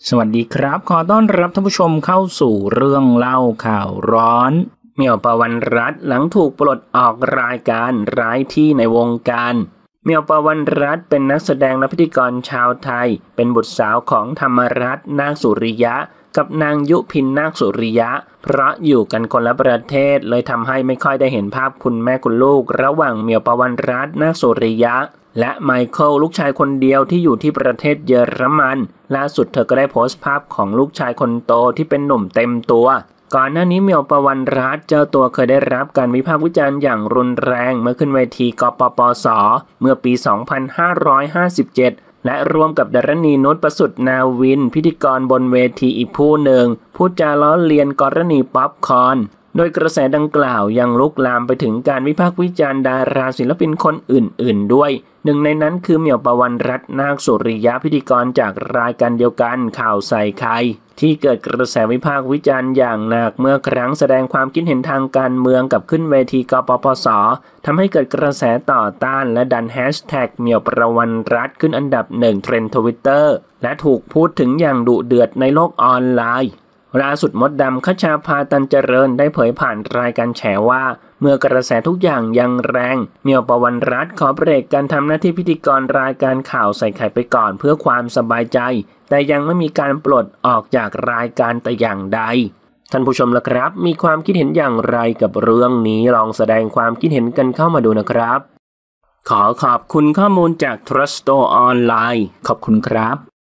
สวัสดีครับขอต้อนรับท่านผู้ชมเข้าสู่เรื่องเล่าข่าวร้อนเหมี่ยวปวันรัตน์หลังถูกปลดออกรายการร้ายที่ในวงการเหมี่ยวปวันรัตน์เป็นนักแสดงและพิธีกรชาวไทยเป็นบุตรสาวของธรรมรัตน์นาคสุริยะกับนางยุพินนาคสุริยะเพราะอยู่กันคนละประเทศเลยทำให้ไม่ค่อยได้เห็นภาพคุณแม่คุณลูกระหว่างเหมี่ยวปวันรัตน์นาคสุริยะและไมเคิลลูกชายคนเดียวที่อยู่ที่ประเทศเยอรมันล่าสุดเธอก็ได้โพสต์ภาพของลูกชายคนโตที่เป็นหนุ่มเต็มตัวก่อนหน้านี้เหมี่ยวปวันรัตน์เจ้าตัวเคยได้รับการวิพากษ์วิจารณ์อย่างรุนแรงเมื่อขึ้นเวทีกปปส.เมื่อปี 2557 และร่วมกับดารณีนุชประสุทธิ์นาวินพิธีกรบนเวทีอีกผู้หนึ่งพูดจาล้อเลียนกรณีป๊อปคอร์นโดยกระแสดังกล่าวยังลุกลามไปถึงการวิพากษ์วิจารณ์ดาราศิลปินคนอื่นๆด้วยหนึ่งในนั้นคือเหมี่ยวปวันรัตน์นาคสุริยะพิธีกรจากรายการเดียวกันข่าวใส่ไข่ที่เกิดกระแสวิพากษ์วิจารณ์อย่างหนักเมื่อครั้งแสดงความคิดเห็นทางการเมืองกับขึ้นเวทีกปปส.ทำให้เกิดกระแสต่อต้านและดันแฮชแท็กเหมี่ยวปวันรัตน์ขึ้นอันดับ1เทรนด์ Twitter และถูกพูดถึงอย่างดุเดือดในโลกออนไลน์ล่าสุดมดดำคชาภาตันเจริญได้เผยผ่านรายการแฉว่าเมื่อกระแสทุกอย่างยังแรงเหมี่ยวปวันรัตน์ขอเบรกการทำหน้าที่พิธีกรรายการข่าวใส่ไข่ไปก่อนเพื่อความสบายใจแต่ยังไม่มีการปลดออกจากรายการแต่อย่างใดท่านผู้ชมล่ะครับมีความคิดเห็นอย่างไรกับเรื่องนี้ลองแสดงความคิดเห็นกันเข้ามาดูนะครับขอขอบคุณข้อมูลจาก Trusto ออนไลน์ขอบคุณครับ